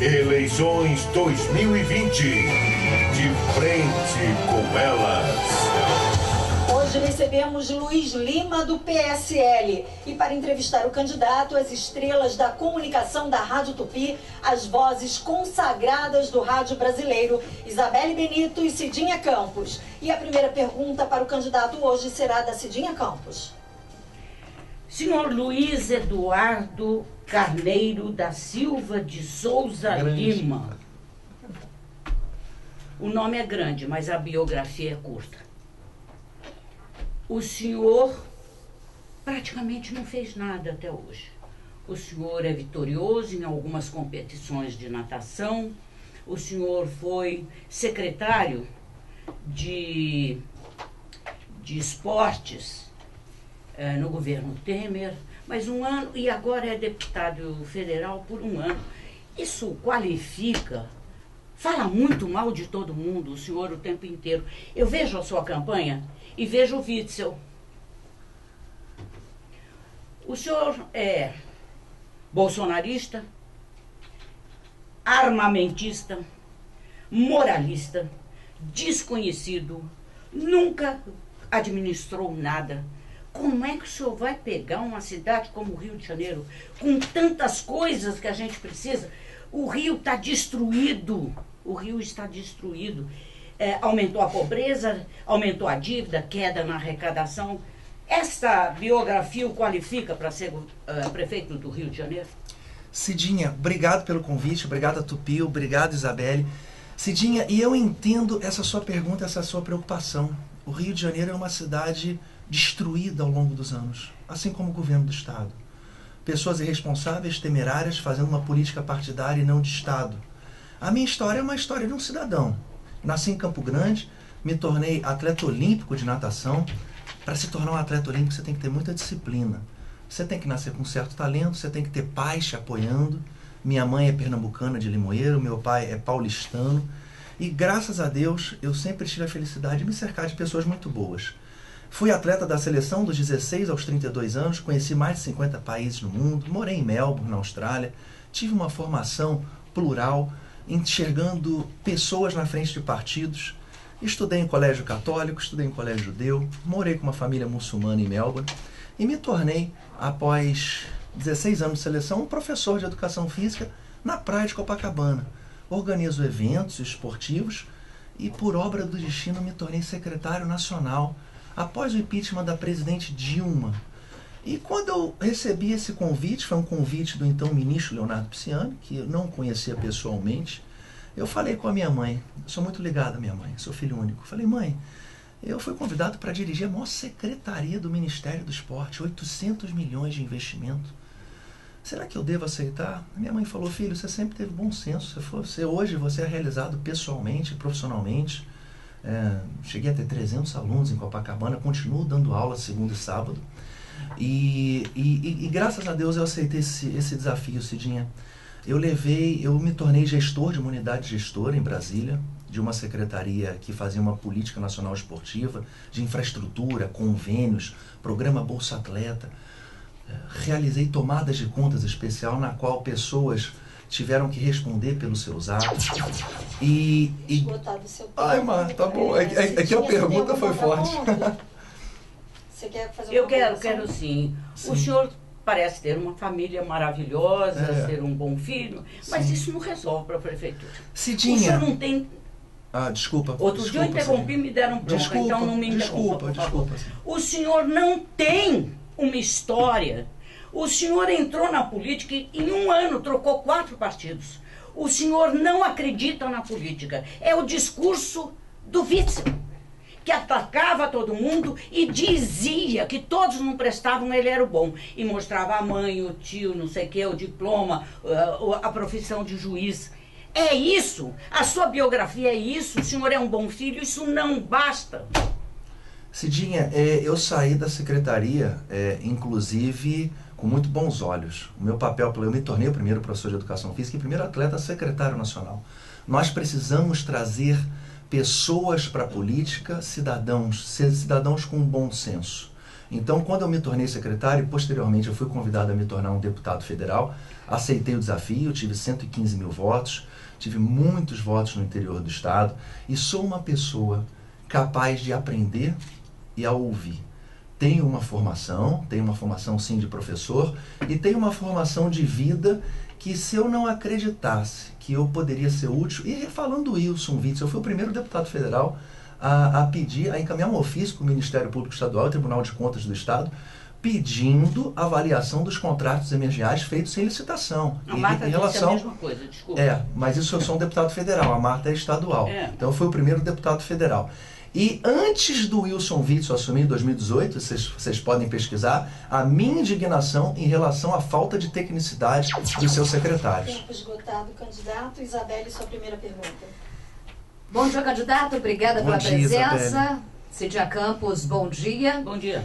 Eleições 2020. De frente com elas. Hoje recebemos Luiz Lima, do PSL. E para entrevistar o candidato, as estrelas da comunicação da Rádio Tupi, as vozes consagradas do rádio brasileiro, Isabelle Benito e Cidinha Campos. E a primeira pergunta para o candidato hoje será da Cidinha Campos. Senhor Luiz Eduardo Carneiro da Silva de Souza Lima. O nome é grande, mas a biografia é curta. O senhor praticamente não fez nada até hoje. O senhor é vitorioso em algumas competições de natação. O senhor foi secretário de esportes no governo Temer, mas um ano, e agora é deputado federal por um ano. Isso qualifica, fala muito mal de todo mundo, o senhor o tempo inteiro. Eu vejo a sua campanha e vejo o Witzel. O senhor é bolsonarista, armamentista, moralista, desconhecido, nunca administrou nada. Como é que o senhor vai pegar uma cidade como o Rio de Janeiro, com tantas coisas que a gente precisa? O Rio está destruído, o Rio está destruído. Aumentou a pobreza, aumentou a dívida, queda na arrecadação. Esta biografia o qualifica para ser prefeito do Rio de Janeiro? Cidinha, obrigado pelo convite, obrigado a Tupi, obrigado Isabelle. Cidinha, e eu entendo essa sua pergunta, essa sua preocupação. O Rio de Janeiro é uma cidade destruída ao longo dos anos, assim como o governo do Estado. Pessoas irresponsáveis, temerárias, fazendo uma política partidária e não de Estado. A minha história é uma história de um cidadão. Nasci em Campo Grande, me tornei atleta olímpico de natação. Para se tornar um atleta olímpico, você tem que ter muita disciplina. Você tem que nascer com certo talento, você tem que ter pais te apoiando. Minha mãe é pernambucana de Limoeiro, meu pai é paulistano. E graças a Deus, eu sempre tive a felicidade de me cercar de pessoas muito boas. Fui atleta da seleção dos 16 aos 32 anos, conheci mais de 50 países no mundo, morei em Melbourne, na Austrália, tive uma formação plural, enxergando pessoas na frente de partidos. Estudei em colégio católico, estudei em colégio judeu, morei com uma família muçulmana em Melbourne e me tornei, após 16 anos de seleção, um professor de educação física na praia de Copacabana. Organizo eventos esportivos e, por obra do destino, me tornei secretário nacional após o impeachment da presidente Dilma. E quando eu recebi esse convite, foi um convite do então ministro Leonardo Pisciani, que eu não conhecia pessoalmente, eu falei com a minha mãe, eu sou muito ligado à minha mãe, sou filho único. Falei, mãe, eu fui convidado para dirigir a maior secretaria do Ministério do Esporte, 800 milhões de investimento. Será que eu devo aceitar? A minha mãe falou, filho, você sempre teve bom senso, hoje você é realizado pessoalmente, profissionalmente. Cheguei a ter 300 alunos em Copacabana, continuo dando aula segunda e sábado. E graças a Deus eu aceitei esse desafio, Cidinha. Eu me tornei gestor de uma unidade gestora em Brasília, de uma secretaria que fazia uma política nacional esportiva, de infraestrutura, convênios, programa Bolsa Atleta. Realizei tomadas de contas especial na qual pessoas tiveram que responder pelos seus atos. Esgotado o seu tempo. Ai, Mar, tá bom. É que a pergunta foi forte. Você quer fazer uma pergunta? Quero sim. O senhor parece ter uma família maravilhosa, ser um bom filho, mas isso não resolve para a prefeitura. Cidinha. O senhor não tem... desculpa. Outro dia eu interrompi e me deram bronca, então não me interrompa, Desculpa. O senhor não tem uma história. O senhor entrou na política e em um ano trocou 4 partidos. O senhor não acredita na política. É o discurso do Witzel, que atacava todo mundo e dizia que todos não prestavam, ele era o bom. E mostrava a mãe, o tio, não sei o que, o diploma, a profissão de juiz. É isso. A sua biografia é isso. O senhor é um bom filho. Isso não basta. Cidinha, eu saí da secretaria, inclusive, com muito bons olhos. O meu papel, eu me tornei o primeiro professor de educação física e primeiro atleta secretário nacional. Nós precisamos trazer pessoas para a política, cidadãos com bom senso. Então, quando eu me tornei secretário, e posteriormente eu fui convidado a me tornar um deputado federal, aceitei o desafio, tive 115 mil votos, tive muitos votos no interior do estado e sou uma pessoa capaz de aprender e a ouvir. Tenho uma formação sim de professor e tenho uma formação de vida que, se eu não acreditasse que eu poderia ser útil, e falando do Wilson Witzel, eu fui o primeiro deputado federal a encaminhar um ofício para o Ministério Público Estadual e Tribunal de Contas do Estado, pedindo avaliação dos contratos emergenciais feitos sem licitação. A Marta disse a mesma coisa, desculpa. Mas isso eu sou um deputado federal, a Marta é estadual. Então eu fui o primeiro deputado federal. E antes do Wilson Witzel assumir em 2018, vocês podem pesquisar, a minha indignação em relação à falta de tecnicidade dos seus secretários. Tempo esgotado, candidato. Isabelle, sua primeira pergunta. Bom dia, candidato. Obrigada pela presença. Cidinha Campos, bom dia. Bom dia.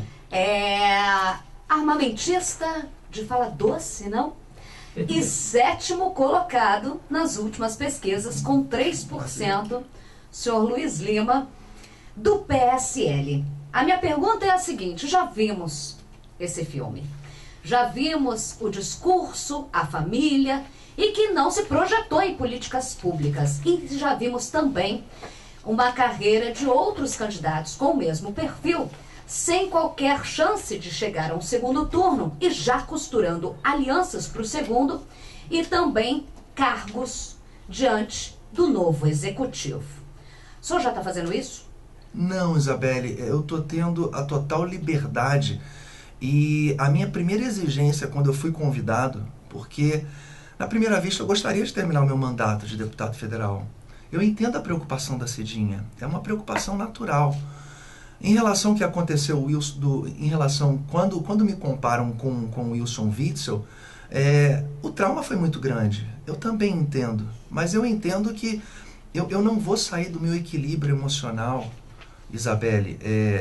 Armamentista de fala doce, não? E 7º colocado nas últimas pesquisas, com 3%, senhor Luiz Lima, do PSL. A minha pergunta é a seguinte: já vimos esse filme, já vimos o discurso, a família, e que não se projetou em políticas públicas. E já vimos também uma carreira de outros candidatos com o mesmo perfil, sem qualquer chance de chegar a um segundo turno e já costurando alianças para o segundo e também cargos diante do novo executivo. O senhor já está fazendo isso? Não, Isabelle, eu estou tendo a total liberdade e a minha primeira exigência quando eu fui convidado, porque na primeira vista eu gostaria de terminar o meu mandato de deputado federal. Eu entendo a preocupação da Cidinha, é uma preocupação natural. Em relação ao que aconteceu, quando me comparam com o Wilson Witzel, o trauma foi muito grande. Eu também entendo, mas eu entendo que eu não vou sair do meu equilíbrio emocional, Isabelle.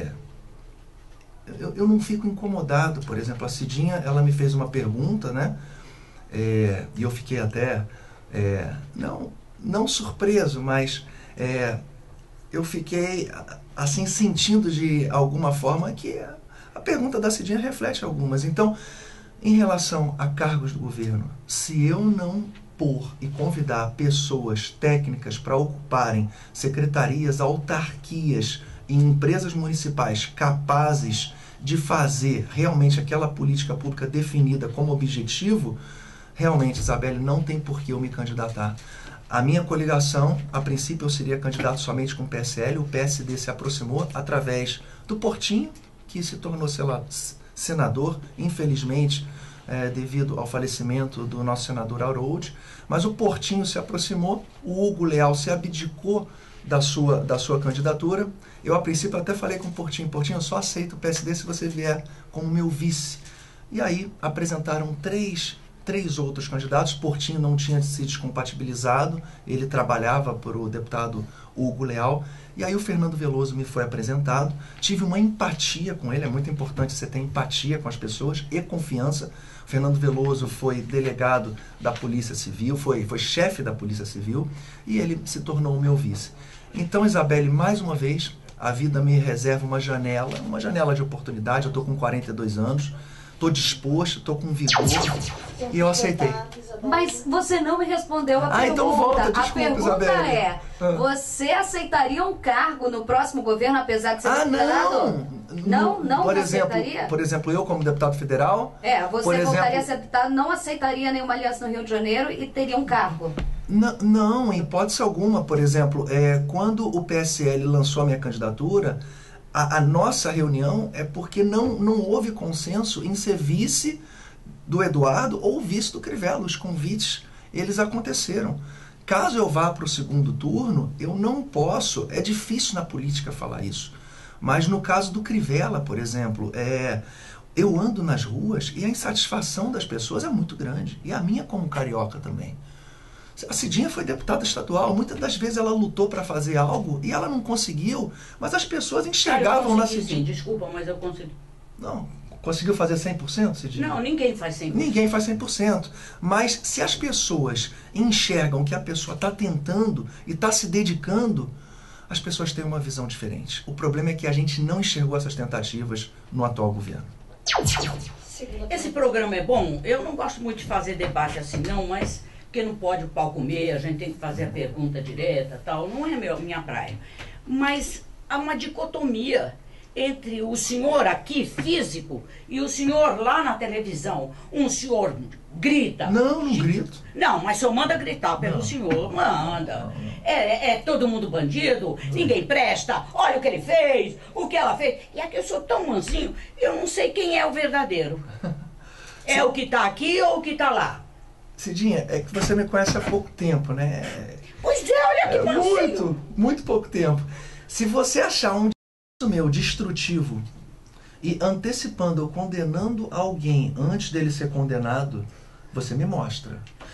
Eu não fico incomodado. Por exemplo, a Cidinha, ela me fez uma pergunta, né? E eu fiquei até, não surpreso, mas eu fiquei assim sentindo de alguma forma que a pergunta da Cidinha reflete algumas. Então, em relação a cargos do governo, se eu não pôr e convidar pessoas técnicas para ocuparem secretarias, autarquias e empresas municipais capazes de fazer realmente aquela política pública definida como objetivo, realmente, Isabelle, não tem por que eu me candidatar. A minha coligação, a princípio, eu seria candidato somente com o PSL. O PSD se aproximou através do Portinho, que se tornou senador, infelizmente, devido ao falecimento do nosso senador Harold. Mas o Portinho se aproximou, o Hugo Leal se abdicou da sua candidatura. Eu, a princípio, até falei com o Portinho: Portinho, eu só aceito o PSD se você vier como meu vice. E aí apresentaram três outros candidatos. Portinho não tinha se descompatibilizado, ele trabalhava para o deputado Hugo Leal. E aí o Fernando Veloso me foi apresentado, tive uma empatia com ele, é muito importante você ter empatia com as pessoas e confiança. O Fernando Veloso foi delegado da Polícia Civil, foi chefe da Polícia Civil, e ele se tornou o meu vice. Então, Isabelle, mais uma vez, a vida me reserva uma janela de oportunidade. Eu estou com 42 anos, estou disposto, estou com vigor, e eu aceitei. Mas você não me respondeu a pergunta. Então volta, desculpa, a pergunta Isabelle. Você aceitaria um cargo no próximo governo, apesar de ser deputado? Não aceitaria? Por exemplo, eu como deputado federal... Você voltaria a ser deputado, não aceitaria nenhuma aliança no Rio de Janeiro e teria um cargo? Não, em hipótese alguma. Por exemplo, quando o PSL lançou a minha candidatura, a nossa reunião é porque não houve consenso em ser vice do Eduardo ou vice do Crivella. Os convites, eles aconteceram. Caso eu vá para o segundo turno, eu não posso, é difícil na política falar isso, mas no caso do Crivella, por exemplo, eu ando nas ruas e a insatisfação das pessoas é muito grande, e a minha como carioca também. A Cidinha foi deputada estadual, muitas das vezes ela lutou para fazer algo e ela não conseguiu, mas as pessoas enxergavam na Cidinha. Sim, desculpa, mas eu consegui. Não, conseguiu fazer 100%, Cidinha? Não, ninguém faz 100%. Ninguém faz 100%. Mas se as pessoas enxergam que a pessoa está tentando e está se dedicando, as pessoas têm uma visão diferente. O problema é que a gente não enxergou essas tentativas no atual governo. Esse programa é bom? Eu não gosto muito de fazer debate assim não, mas porque não pode o pau comer, a gente tem que fazer a pergunta direta, tal, não é minha praia. Mas há uma dicotomia entre o senhor aqui, físico, e o senhor lá na televisão. Um senhor grita. Não grito. Não, mas o senhor manda gritar pelo senhor, manda. É todo mundo bandido, ninguém presta, olha o que ele fez, o que ela fez. E aqui eu sou tão mansinho, eu não sei quem é o verdadeiro. É o que tá aqui ou o que tá lá? Cidinha, é que você me conhece há pouco tempo, né? Pois é, olha que mansinho. Muito pouco tempo. Se você achar um meu destrutivo e antecipando ou condenando alguém antes dele ser condenado, você me mostra.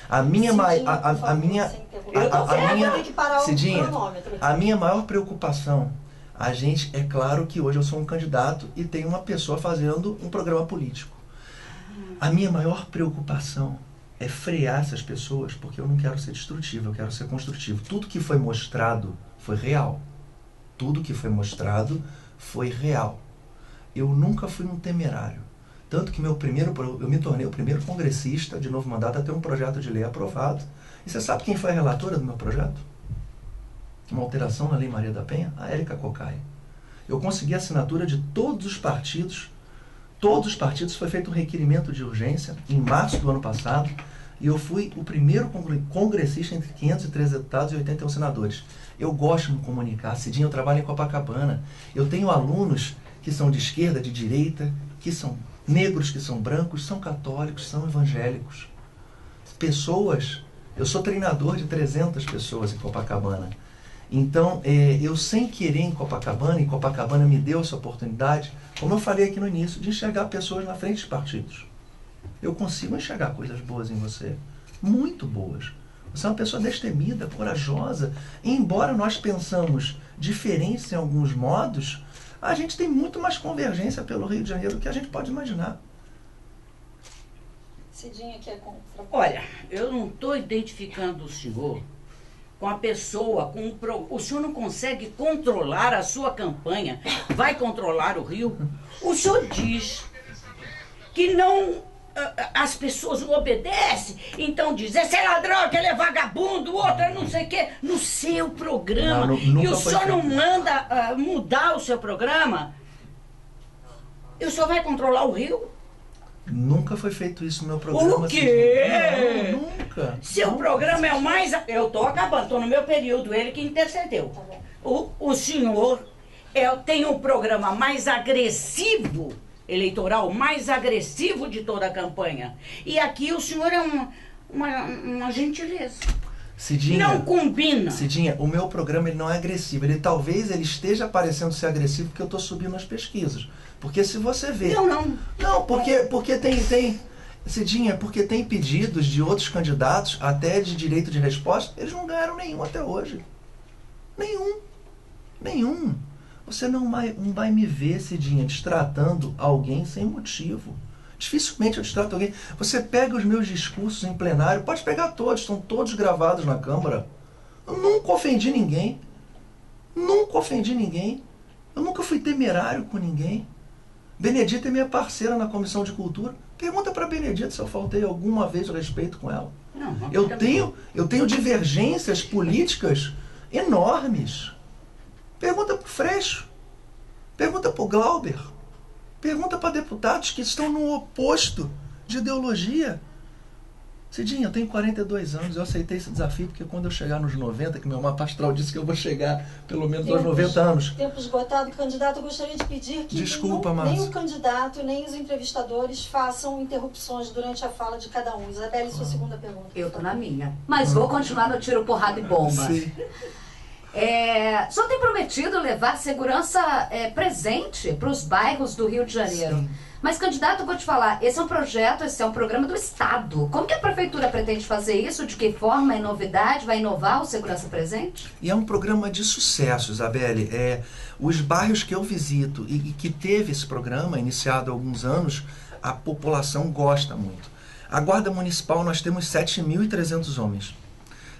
Cidinha, a minha maior preocupação, é claro que hoje eu sou um candidato e tem uma pessoa fazendo um programa político. A minha maior preocupação é frear essas pessoas, porque eu não quero ser destrutivo, eu quero ser construtivo. Tudo que foi mostrado foi real. Tudo que foi mostrado foi real. Eu nunca fui um temerário. Tanto que eu me tornei o primeiro congressista de novo mandato a ter um projeto de lei aprovado. E você sabe quem foi a relatora do meu projeto? Uma alteração na Lei Maria da Penha? A Érica Cocai. Eu consegui a assinatura de todos os partidos. Todos os partidos. Foi feito um requerimento de urgência em março do ano passado. E eu fui o primeiro congressista entre 513 deputados e 81 senadores. Eu gosto de me comunicar. Cidinha, eu trabalho em Copacabana. Eu tenho alunos que são de esquerda, de direita, que são negros, que são brancos, são católicos, são evangélicos. Pessoas... Eu sou treinador de 300 pessoas em Copacabana. Então, eu sem querer em Copacabana me deu essa oportunidade, como eu falei aqui no início, de enxergar pessoas na frente de partidos. Eu consigo enxergar coisas boas em você, muito boas. Você é uma pessoa destemida, corajosa. E embora nós pensamos diferentes em alguns modos, a gente tem muito mais convergência pelo Rio de Janeiro do que a gente pode imaginar. Cidinha, que é contra. Olha, eu não estou identificando o senhor com a pessoa, o senhor não consegue controlar a sua campanha. Vai controlar o Rio? O senhor diz que não... as pessoas não obedecem, então diz, esse é ladrão, aquele é vagabundo, o outro é não sei o quê, no seu programa. E o senhor não manda mudar o seu programa? E o senhor vai controlar o Rio? Nunca foi feito isso no meu programa. O quê? Não, nunca. Seu programa é o mais... Eu tô acabando, tô no meu período, ele que intercedeu. O senhor tem um programa mais agressivo, eleitoral, mais agressivo de toda a campanha. E aqui o senhor é uma gentileza. Cidinha, não combina. Cidinha, o meu programa ele não é agressivo. Talvez ele esteja parecendo ser agressivo porque eu estou subindo as pesquisas. Porque se você vê... Não, porque tem... Cidinha, porque tem pedidos de outros candidatos, até de direito de resposta, eles não ganharam nenhum até hoje. Nenhum. Você não vai me ver, Cidinha, destratando alguém sem motivo. Dificilmente eu destrato alguém. Você pega os meus discursos em plenário, pode pegar todos, estão todos gravados na Câmara. Eu nunca ofendi ninguém. Eu nunca fui temerário com ninguém. Benedita é minha parceira na Comissão de Cultura. Pergunta para Benedita se eu faltei alguma vez o respeito com ela. Eu tenho divergências políticas enormes. Pergunta para o Freixo. Pergunta para o Glauber. Pergunta para deputados que estão no oposto de ideologia. Cidinha, eu tenho 42 anos, eu aceitei esse desafio porque quando eu chegar nos 90, que meu mapa astral disse que eu vou chegar pelo menos aos 90 anos. Tempo esgotado, candidato, eu gostaria de pedir que nem o candidato, nem os entrevistadores façam interrupções durante a fala de cada um. Isabelle, sua segunda pergunta. Eu tô na minha, mas vou continuar no tiro, porrada e bomba. Sim. O senhor tem prometido levar segurança presente para os bairros do Rio de Janeiro. Sim. Mas, candidato, eu vou te falar, esse é um programa do Estado. Como que a Prefeitura pretende fazer isso? De que forma é novidade? Vai inovar o Segurança Presente? E é um programa de sucesso, Isabelle. Os bairros que eu visito e que teve esse programa, iniciado há alguns anos, a população gosta muito. A Guarda Municipal, nós temos 7.300 homens.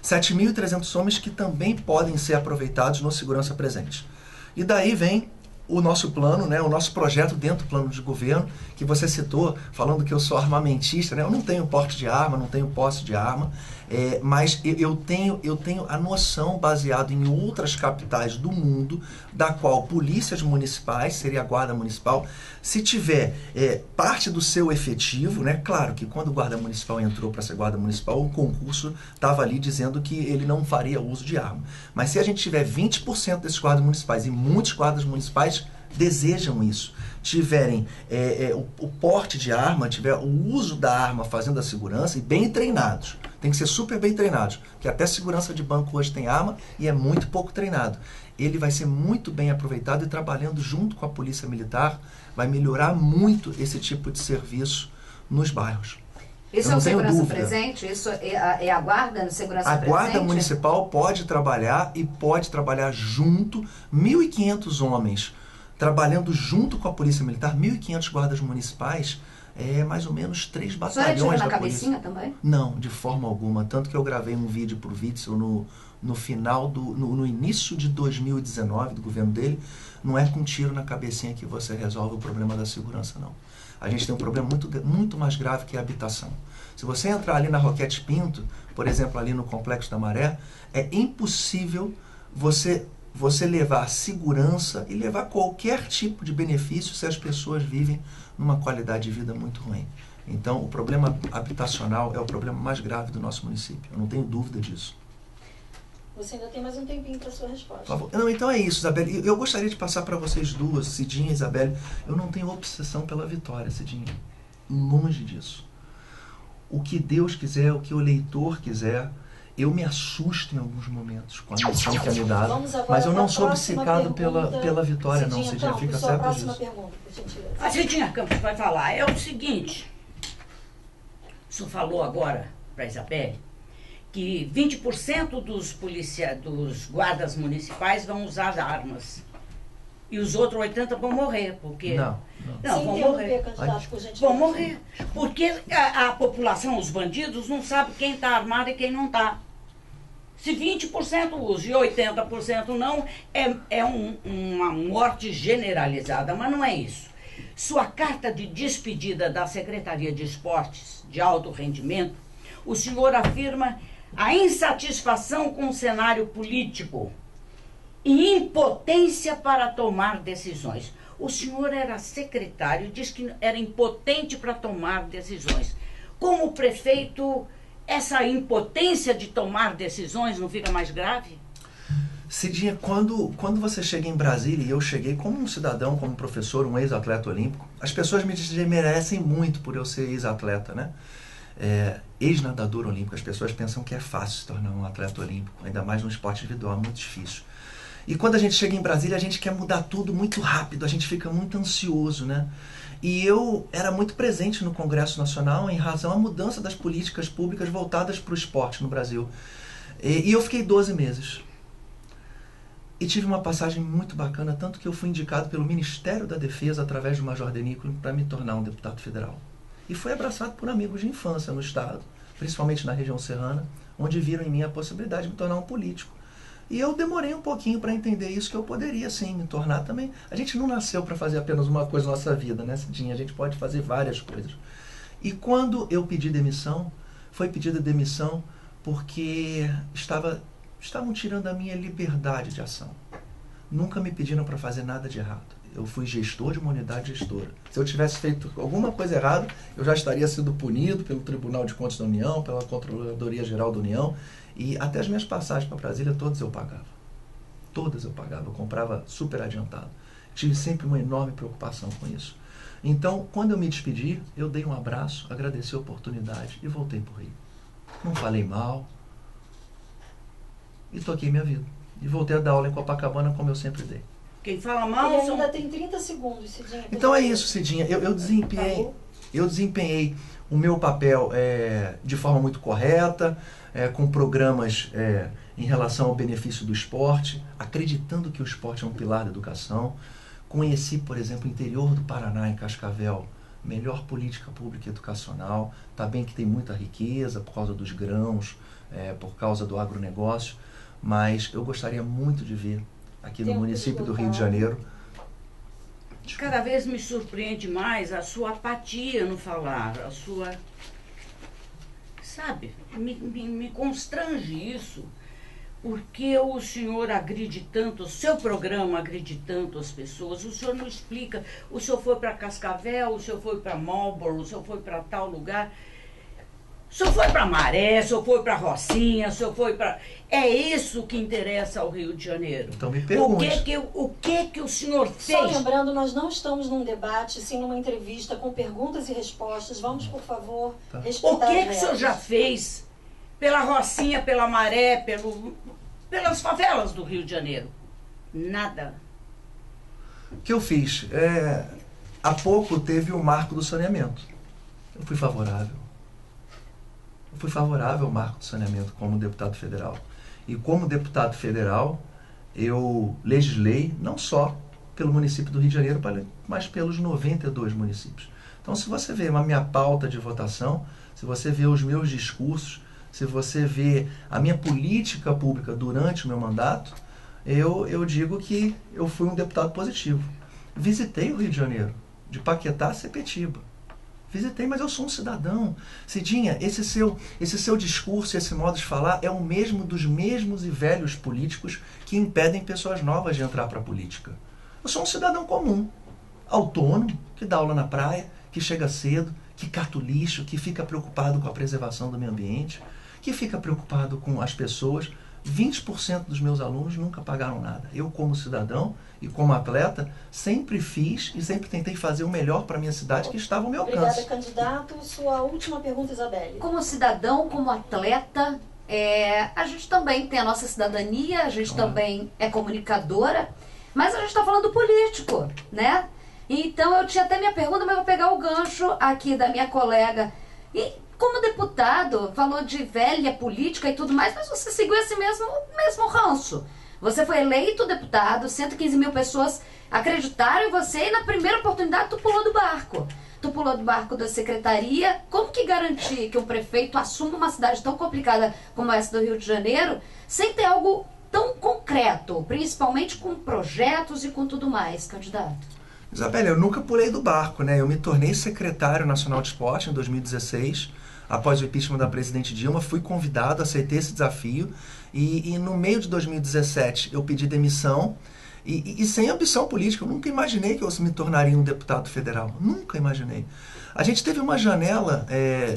7.300 homens que também podem ser aproveitados no Segurança Presente. E daí vem o nosso plano, né, o nosso projeto dentro do plano de governo, que você citou, falando que eu sou armamentista, né? Eu não tenho porte de arma, não tenho posse de arma, mas eu tenho a noção, baseado em outras capitais do mundo, da qual polícias municipais, seria a Guarda Municipal, se tiver parte do seu efetivo, né? Claro que quando o Guarda Municipal entrou para ser Guarda Municipal, o concurso estava ali dizendo que ele não faria uso de arma. Mas se a gente tiver 20% desses guardas municipais, e muitos guardas municipais desejam isso, tiverem o porte de arma, tiver o uso da arma fazendo a segurança, e bem treinados, tem que ser super bem treinados, porque até segurança de banco hoje tem arma e é muito pouco treinado. Ele vai ser muito bem aproveitado e trabalhando junto com a Polícia Militar, vai melhorar muito esse tipo de serviço nos bairros. Isso é o Segurança Presente? Isso é a Guarda no Segurança Presente? A Guarda Municipal pode trabalhar e pode trabalhar junto, 1.500 homens, trabalhando junto com a Polícia Militar, 1.500 guardas municipais, mais ou menos 3 batalhões da polícia. Na cabecinha também? Não, de forma alguma. Tanto que eu gravei um vídeo pro Witzel no início de 2019, do governo dele. Não é com tiro na cabecinha que você resolve o problema da segurança, não. A gente tem um problema muito mais grave, que é a habitação. Se você entrar ali na Roquete Pinto, por exemplo, ali no Complexo da Maré, é impossível você levar segurança e levar qualquer tipo de benefício se as pessoas vivem numa qualidade de vida muito ruim. Então, o problema habitacional é o problema mais grave do nosso município. Eu não tenho dúvida disso. Você ainda tem mais um tempinho para a sua resposta. Por favor. Não, então é isso, Isabelle. Eu gostaria de passar para vocês duas, Cidinha e Isabelle. Eu não tenho obsessão pela vitória, Cidinha. Longe disso. O que Deus quiser, o que o eleitor quiser. Eu me assusto em alguns momentos com a missão que é me dada, mas eu não sou obcecado pela vitória, não, Cidinha, fica certo disso. Pergunta, por gentileza. A Cidinha Campos vai falar. É o seguinte, o senhor falou agora para a Isabelle que 20% dos guardas municipais vão usar armas e os outros 80% vão morrer, porque... Não, vão morrer. Candidato, por gentileza. Vão morrer, porque a população, os bandidos, não sabe quem está armado e quem não está. Se 20% usa e 80% não, é uma morte generalizada, mas não é isso. Sua carta de despedida da Secretaria de Esportes de Alto Rendimento, o senhor afirma a insatisfação com o cenário político e impotência para tomar decisões. O senhor era secretário, diz que era impotente para tomar decisões. Como prefeito, essa impotência de tomar decisões não fica mais grave? Cidinha, quando você chega em Brasília, e eu cheguei como um cidadão, como professor, um ex-atleta olímpico, as pessoas me merecem muito por eu ser ex-atleta, né? Ex-nadador olímpico, as pessoas pensam que é fácil se tornar um atleta olímpico, ainda mais no esporte individual, é muito difícil. E quando a gente chega em Brasília, a gente quer mudar tudo muito rápido, a gente fica muito ansioso, né? E eu era muito presente no Congresso Nacional em razão à mudança das políticas públicas voltadas para o esporte no Brasil. E eu fiquei 12 meses. E tive uma passagem muito bacana, tanto que eu fui indicado pelo Ministério da Defesa, através do Major Deníquilo, para me tornar um deputado federal. E fui abraçado por amigos de infância no Estado, principalmente na região serrana, onde viram em mim a possibilidade de me tornar um político. E eu demorei um pouquinho para entender isso, que eu poderia sim me tornar também. A gente não nasceu para fazer apenas uma coisa na nossa vida, né, Cidinha? A gente pode fazer várias coisas. E quando eu pedi demissão, foi pedida demissão porque estavam tirando a minha liberdade de ação. Nunca me pediram para fazer nada de errado. Eu fui gestor de uma unidade gestora. Se eu tivesse feito alguma coisa errada, eu já estaria sendo punido pelo Tribunal de Contas da União, pela Controladoria Geral da União. E até as minhas passagens para Brasília, todas eu pagava. Todas eu pagava. Eu comprava super adiantado. Tive sempre uma enorme preocupação com isso. Então, quando eu me despedi, eu dei um abraço, agradeci a oportunidade e voltei para o Rio. Não falei mal. E toquei minha vida. E voltei a dar aula em Copacabana como eu sempre dei. Quem fala mal... E ainda tem 30 segundos, Cidinha. Então é isso, Cidinha. Eu desempenhei o meu papel de forma muito correta, com programas em relação ao benefício do esporte, acreditando que o esporte é um pilar da educação. Conheci, por exemplo, o interior do Paraná, em Cascavel, melhor política pública educacional. Está bem que tem muita riqueza por causa dos grãos, por causa do agronegócio, mas eu gostaria muito de ver aqui no município do Rio de Janeiro. Cada vez me surpreende mais a sua apatia no falar, a sua... Sabe, me constrange isso, porque o senhor agride tanto, o seu programa agride tanto as pessoas, o senhor não explica, o senhor foi para Cascavel, o senhor foi para Marlborough, o senhor foi para tal lugar, o senhor foi para Maré, o senhor foi para Rocinha, o senhor foi para... É isso que interessa ao Rio de Janeiro. Então me pergunte. O que o senhor fez? Só lembrando, nós não estamos num debate, sim numa entrevista com perguntas e respostas. Vamos, por favor, respeitar O que o senhor já fez pela Rocinha, pela Maré, pelas favelas do Rio de Janeiro? Nada. O que eu fiz? Há pouco teve o marco do saneamento. Eu fui favorável. Eu fui favorável ao marco do saneamento como deputado federal. E como deputado federal, eu legislei não só pelo município do Rio de Janeiro, mas pelos 92 municípios. Então, se você vê a minha pauta de votação, se você vê os meus discursos, se você vê a minha política pública durante o meu mandato, eu digo que eu fui um deputado positivo. Visitei o Rio de Janeiro, de Paquetá a Sepetiba. Visitei, mas eu sou um cidadão. Cidinha, esse seu discurso, esse modo de falar é o mesmo dos mesmos e velhos políticos que impedem pessoas novas de entrar para a política. Eu sou um cidadão comum, autônomo, que dá aula na praia, que chega cedo, que cata o lixo, que fica preocupado com a preservação do meio ambiente, que fica preocupado com as pessoas. 20% dos meus alunos nunca pagaram nada. Eu, como cidadão e como atleta, sempre fiz e sempre tentei fazer o melhor para a minha cidade que estava ao meu alcance. Obrigada, candidato. Sua última pergunta, Isabelle. Como cidadão, como atleta, a gente também tem a nossa cidadania, a gente também é comunicadora, mas a gente está falando político, né? Então eu tinha até minha pergunta, mas eu vou pegar o gancho aqui da minha colega. E como deputado, falou de velha política e tudo mais, mas você seguiu esse mesmo ranço. Você foi eleito deputado, 115 mil pessoas acreditaram em você e na primeira oportunidade tu pulou do barco. Tu pulou do barco da secretaria. Como que garantir que um prefeito assuma uma cidade tão complicada como essa do Rio de Janeiro sem ter algo tão concreto, principalmente com projetos e com tudo mais, candidato? Isabelle, eu nunca pulei do barco, né? Eu me tornei secretário nacional de esporte em 2016, após o impeachment da presidente Dilma, fui convidado, aceitei esse desafio e no meio de 2017 eu pedi demissão e sem ambição política. Eu nunca imaginei que eu me tornaria um deputado federal, nunca imaginei. A gente teve uma janela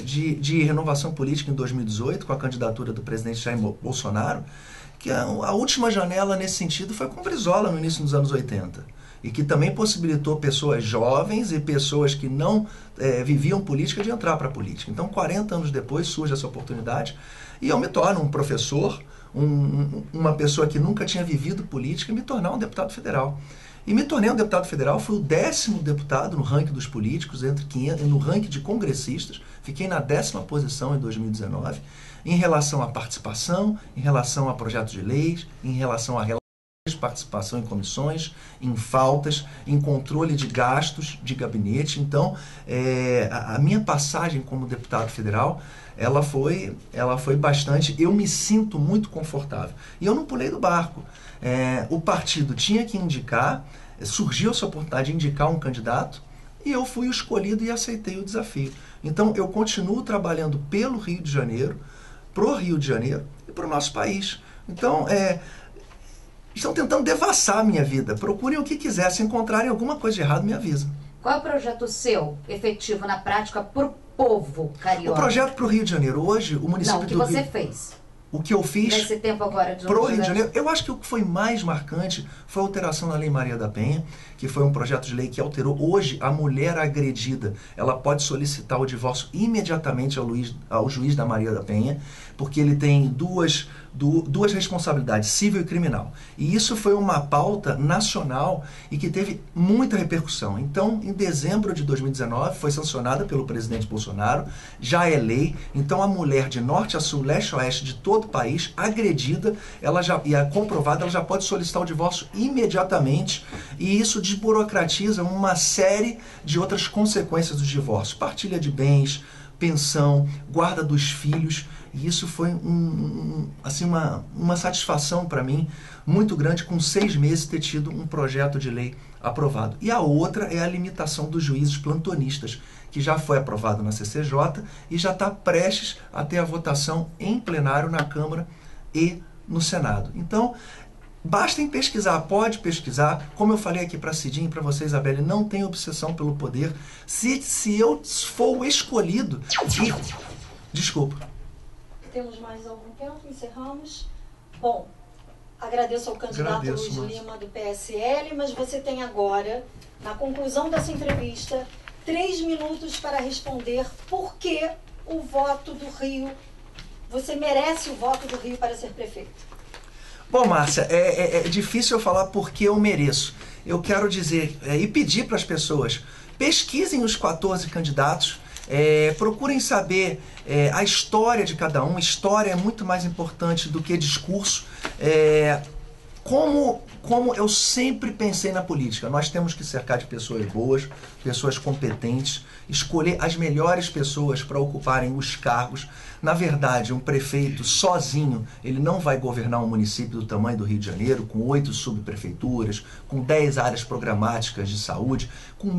de renovação política em 2018 com a candidatura do presidente Jair Bolsonaro, que a última janela nesse sentido foi com Brizola no início dos anos 80. E que também possibilitou pessoas jovens e pessoas que não viviam política de entrar para a política. Então, 40 anos depois, surge essa oportunidade e eu me torno um professor, uma pessoa que nunca tinha vivido política, e me tornar um deputado federal. E me tornei um deputado federal, fui o 10º deputado no ranking dos políticos, no ranking de congressistas, fiquei na 10ª posição em 2019, em relação à participação, em relação a projetos de leis, em relação a participação em comissões, em faltas, em controle de gastos de gabinete. Então, a minha passagem como deputado federal, ela foi bastante... Eu me sinto muito confortável. E eu não pulei do barco. O partido tinha que indicar, surgiu essa oportunidade de indicar um candidato, e eu fui o escolhido e aceitei o desafio. Então, eu continuo trabalhando pelo Rio de Janeiro, pro Rio de Janeiro e pro nosso país. Então, estão tentando devassar a minha vida. Procurem o que quiser. Se encontrarem alguma coisa de errado, me avisam. Qual é o projeto seu, efetivo, na prática, pro povo carioca? O projeto pro Rio de Janeiro. Hoje, o município do Rio... Não, o que você fez? O que eu fiz nesse tempo agora de pro Rio de Janeiro, eu acho que o que foi mais marcante foi a alteração da Lei Maria da Penha, que foi um projeto de lei que alterou. Hoje, a mulher agredida, ela pode solicitar o divórcio imediatamente ao juiz da Maria da Penha, porque ele tem duas duas responsabilidades, civil e criminal. E isso foi uma pauta nacional e que teve muita repercussão. Então, em dezembro de 2019, foi sancionada pelo presidente Bolsonaro, já é lei. Então, a mulher de norte a sul, leste a oeste de todo o país, agredida, e é comprovada, ela já pode solicitar o divórcio imediatamente. E isso desburocratiza uma série de outras consequências do divórcio. Partilha de bens, pensão, guarda dos filhos. E isso foi uma satisfação para mim muito grande, com 6 meses ter tido um projeto de lei aprovado. E a outra é a limitação dos juízes plantonistas, que já foi aprovado na CCJ e já está prestes a ter a votação em plenário na Câmara e no Senado. Então, basta pesquisar, pode pesquisar. Como eu falei aqui para Cidinha e para você, Isabelle, não tem obsessão pelo poder. Se eu for o escolhido... Desculpa. Temos mais algum tempo? Encerramos. Bom, agradeço ao candidato Luiz Lima do PSL, mas você tem agora, na conclusão dessa entrevista, 3 minutos para responder por que o voto do Rio, você merece o voto do Rio para ser prefeito. Bom, Márcia, é difícil eu falar porque eu mereço. Eu quero dizer e pedir para as pessoas, pesquisem os 14 candidatos, procurem saber a história de cada um. História é muito mais importante do que discurso. Como eu sempre pensei na política, nós temos que cercar de pessoas boas, pessoas competentes, escolher as melhores pessoas para ocuparem os cargos. Na verdade, um prefeito sozinho, ele não vai governar um município do tamanho do Rio de Janeiro, com 8 subprefeituras, com 10 áreas programáticas de saúde, com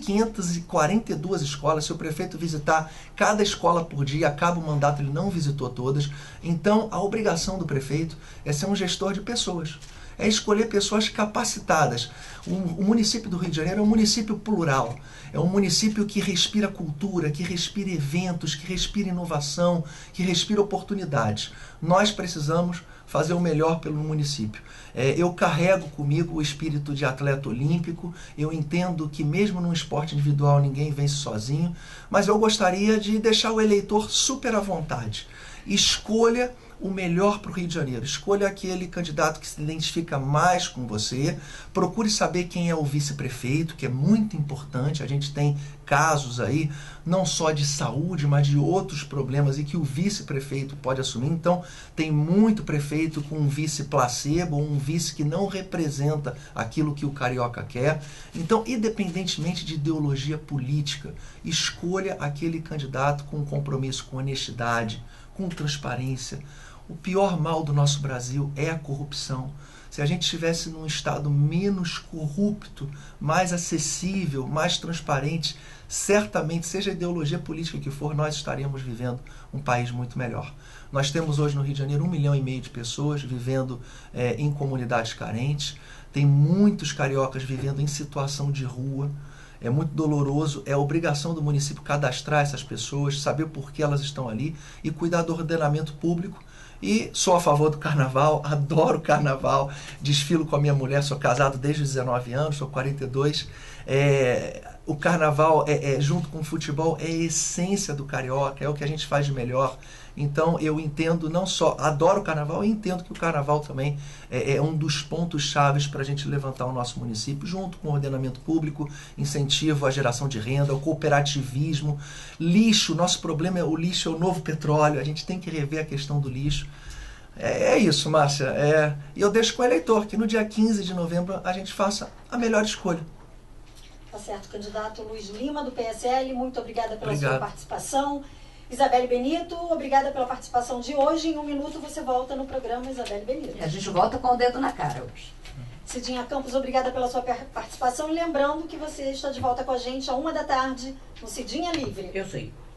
1.542 escolas. Se o prefeito visitar cada escola por dia, acaba o mandato, ele não visitou todas. Então, a obrigação do prefeito é ser um gestor de pessoas. É escolher pessoas capacitadas. O município do Rio de Janeiro é um município plural. É um município que respira cultura, que respira eventos, que respira inovação, que respira oportunidades. Nós precisamos fazer o melhor pelo município. Eu carrego comigo o espírito de atleta olímpico. Eu entendo que mesmo num esporte individual ninguém vence sozinho, mas eu gostaria de deixar o eleitor super à vontade. Escolha o melhor para o Rio de Janeiro. Escolha aquele candidato que se identifica mais com você. Procure saber quem é o vice-prefeito, que é muito importante. A gente tem casos aí, não só de saúde, mas de outros problemas e que o vice-prefeito pode assumir. Então, tem muito prefeito com um vice placebo, um vice que não representa aquilo que o carioca quer. Então, independentemente de ideologia política, escolha aquele candidato com compromisso com honestidade, com transparência. O pior mal do nosso Brasil é a corrupção. Se a gente estivesse num estado menos corrupto, mais acessível, mais transparente, certamente, seja a ideologia política que for, nós estaremos vivendo um país muito melhor. Nós temos hoje no Rio de Janeiro 1,5 milhão de pessoas vivendo em comunidades carentes. Tem muitos cariocas vivendo em situação de rua. É muito doloroso, é obrigação do município cadastrar essas pessoas, saber por que elas estão ali e cuidar do ordenamento público. E sou a favor do carnaval, adoro carnaval, desfilo com a minha mulher, sou casado desde os 19 anos, sou 42. O carnaval, junto com o futebol, é a essência do carioca, é o que a gente faz de melhor. Então eu entendo, não só adoro o carnaval, eu entendo que o carnaval também é um dos pontos chaves para a gente levantar o nosso município, junto com o ordenamento público, incentivo à geração de renda, o cooperativismo, lixo. Nosso problema é o lixo, é o novo petróleo, a gente tem que rever a questão do lixo. É isso, Márcia. E eu deixo com o eleitor que no dia 15 de novembro a gente faça a melhor escolha. Tá certo, candidato Luiz Lima do PSL, muito obrigada pela sua participação. Isabelle Benito, obrigada pela participação de hoje. Em 1 minuto você volta no programa Isabelle Benito. A gente volta com o dedo na cara hoje. Cidinha Campos, obrigada pela sua participação. E lembrando que você está de volta com a gente à 1 da tarde no Cidinha Livre. Eu sei.